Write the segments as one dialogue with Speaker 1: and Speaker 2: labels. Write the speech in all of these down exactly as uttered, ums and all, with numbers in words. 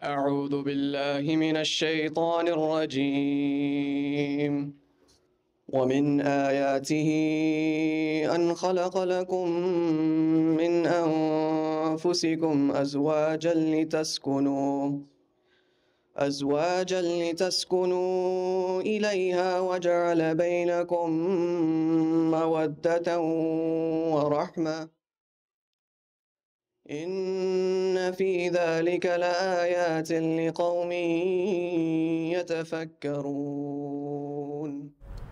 Speaker 1: أعوذ بالله من الشيطان الرجيم. ومن آياته أن خلق لكم من أنفسكم أزواجا لتسكنوا أزواجا لتسكنوا إليها وجعل بينكم مودة ورحمة إن في ذلك لآيات لقوم يتفكرون.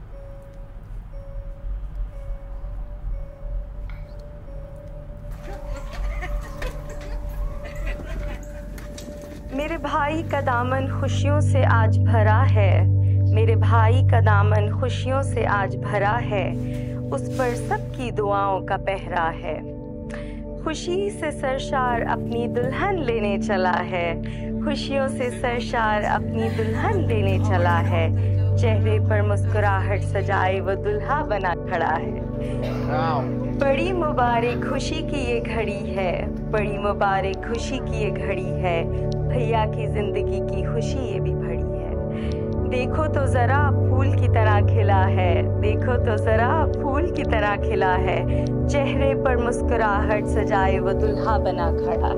Speaker 2: मेरे भाई का दामन खुशियों से आज भरा है, मेरे भाई का दामन खुशियों से आज भरा है, उस पर सबकी दुआओं का पहरा है। खुशी से सरशार अपनी दुल्हन लेने चला है, खुशियों से सरशार अपनी दुल्हन लेने चला है, चेहरे पर मुस्कुराहट सजाए वो दुल्हा बना खड़ा है। बड़ी मुबारक खुशी की ये घड़ी है, बड़ी मुबारक खुशी की ये घड़ी है, भैया की जिंदगी की खुशी ये भी बड़ी है। देखो तो जरा फूल की तरह खिला है, देखो तो जरा फूल की तरह खिला है, चेहरे पर मुस्कुराहट सजाए वो दुल्हा बना खड़ा।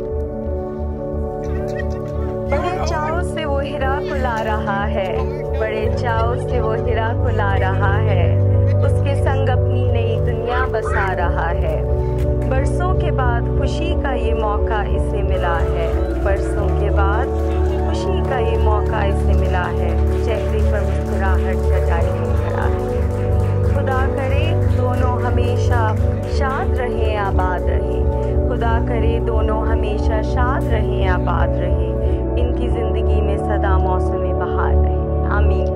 Speaker 2: बड़े चाव से वो हीरा को ला रहा है, बड़े चाव से वो हीरा को ला रहा है, उसके संग अपनी नई दुनिया बसा रहा है। बरसों के बाद खुशी का ये मौका इसे मिला है, बरसों के बाद खुशी का ये मौका इसे मिला है, चेहरे पर मुस्कुराहट सजाए खड़ा है। खुदा करे दोनों हमेशा शाद रहें आबाद रहें, खुदा करे दोनों हमेशा शाद रहें आबाद रहें, इनकी ज़िंदगी में सदा मौसम बहार रहे। आमीन।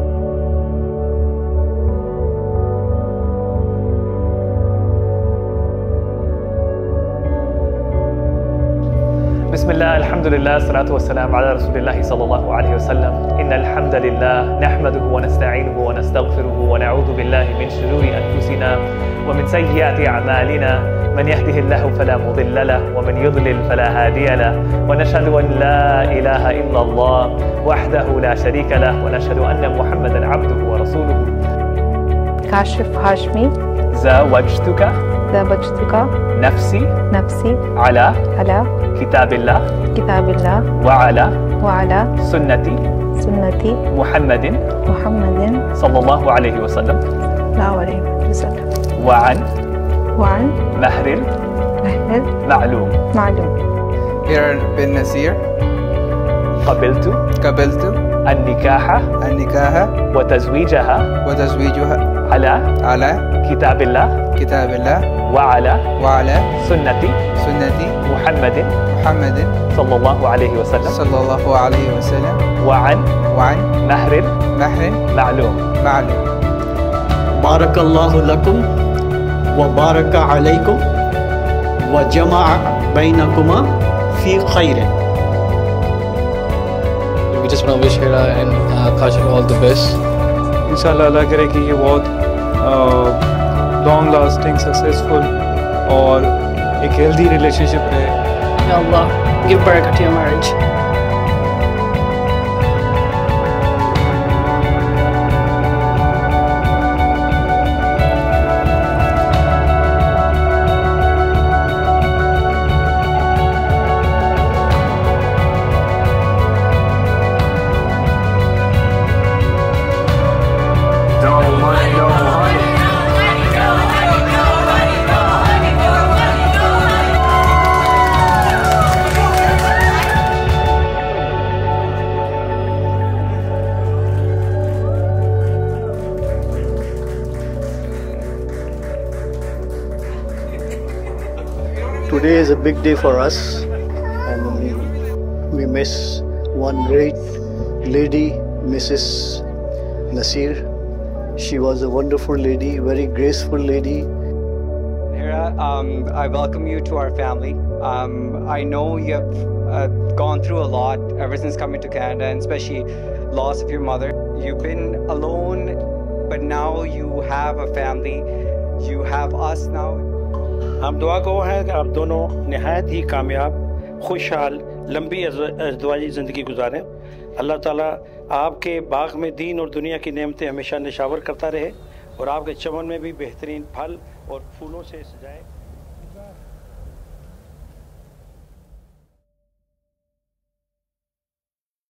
Speaker 3: बिस्मिल्लाह अल्हम्दुलिल्लाह अस्सलातु वस्सलाम अला रसूलिल्लाह सल्लल्लाहु अलैहि वसल्लम। इन्नल हम्दलिल्लाह नहमदुहु व नस्तईनुहु व नस्तगफिरुहु व नऊज़ु बिल्लाहि मिन शुरूरि अनफुसिना व मिन सय्यिआति अअमालिना मन यहदिहिल्लाहु फला मुदिल्ल लहु व मन युद्लिल फला हादिय लहु व नशहदु अन ला इलाहा इल्लल्लाह वहदहु ला शरीका लहु व नशहदु अन्ना मुहम्मदन अब्दुहु व रसूलुहु।
Speaker 4: काशिफ हाशमी
Speaker 3: ज़वजतुका
Speaker 4: ज़वजतुका
Speaker 3: नफ्सी
Speaker 4: नफ्सी
Speaker 3: अला
Speaker 4: अला
Speaker 3: किताबिल्लाह
Speaker 4: किताबिल्लाह
Speaker 3: व अला
Speaker 4: व अला
Speaker 3: सुन्नती
Speaker 4: सुन्नती
Speaker 3: मुहम्मदिन
Speaker 4: मुहम्मदिन
Speaker 3: सल्लल्लाहु अलैहि वसल्लम
Speaker 4: सल्लल्लाहु अलैहि वसल्लम
Speaker 3: व अन
Speaker 4: व अन
Speaker 3: महरिल
Speaker 4: महरिल
Speaker 3: मालूम।
Speaker 4: मालूम।
Speaker 5: Here bin Nasir
Speaker 3: قبلت
Speaker 5: قبلت
Speaker 3: النكاح
Speaker 5: النكاح
Speaker 3: وتزويجها
Speaker 5: وتزويجها
Speaker 3: على
Speaker 5: على
Speaker 3: كتاب الله
Speaker 5: كتاب الله
Speaker 3: وعلى
Speaker 5: وعلى
Speaker 3: سنة
Speaker 5: سنة
Speaker 3: محمد
Speaker 5: محمد
Speaker 3: صلى الله عليه وسلم
Speaker 5: صلى الله عليه وسلم
Speaker 3: وعن
Speaker 5: وعن
Speaker 3: مهر
Speaker 5: مهر
Speaker 3: معلوم
Speaker 5: معلوم।
Speaker 6: بارك الله لكم وبارك عليكم وجمع بينكما في خير.
Speaker 7: We just want to wish Hira and uh, Kashif all the best.
Speaker 8: इंशाल्लाह अल्लाह करे कि ये बहुत लॉन्ग लास्टिंग सक्सेसफुल और एक हेल्दी रिलेशनशिप रहे।
Speaker 9: Ya Allah, give barakah to your marriage.
Speaker 10: Today is a big day for us, and we miss one great lady, Missus Nasir. She was a wonderful lady, very graceful lady.
Speaker 11: Hira, um, I welcome you to our family. Um, I know you have uh, gone through a lot ever since coming to Canada, and especially loss of your mother. You've been alone, but now you have a family. You have us now.
Speaker 12: हम दुआ गो हैं कि आप दोनों नहायत ही कामयाब खुशहाल लंबी अज़दवाजी ज़िंदगी गुजारें। अल्लाह ताला आपके बाग में दीन और दुनिया की नेमतें हमेशा निशावर करता रहे और आपके चमन में भी बेहतरीन फल और फूलों से सजाए।